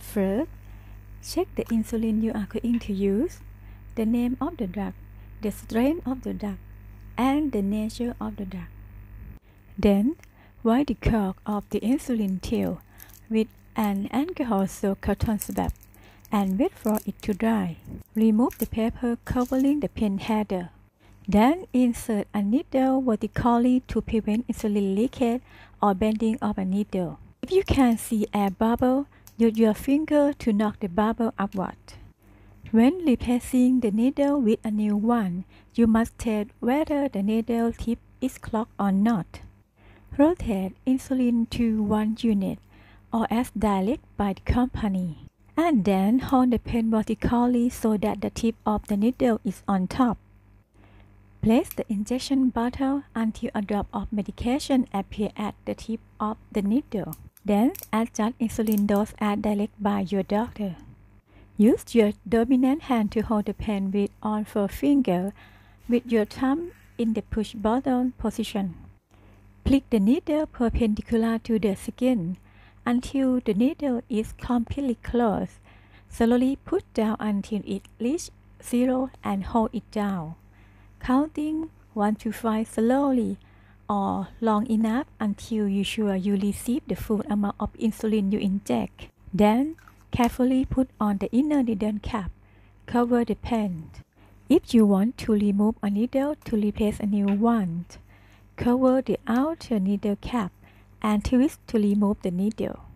First, check the insulin you are going to use, the name of the drug, the strength of the drug, and the nature of the drug. Then, wipe the cork of the insulin tube with an alcohol-soaked cotton swab and wait for it to dry. Remove the paper covering the pen header. Then insert a needle vertically to prevent insulin leakage or bending of a needle. If you can see air bubble, use your finger to knock the bubble upward. When replacing the needle with a new one, you must test whether the needle tip is clogged or not. Rotate insulin to 1 unit or as directed by the company, and then hold the pen vertically so that the tip of the needle is on top. Place the injection bottle until a drop of medication appears at the tip of the needle. Then adjust insulin dose as directed by your doctor. Use your dominant hand to hold the pen with all 4 fingers with your thumb in the push button position. Prick the needle perpendicular to the skin until the needle is completely closed. Slowly push down until it reaches 0 and hold it down, counting 1 to 5 slowly or long enough until you're sure you receive the full amount of insulin you inject. Then, carefully put on the inner needle cap. Cover the pen. If you want to remove a needle to replace a new one, cover the outer needle cap and twist to remove the needle.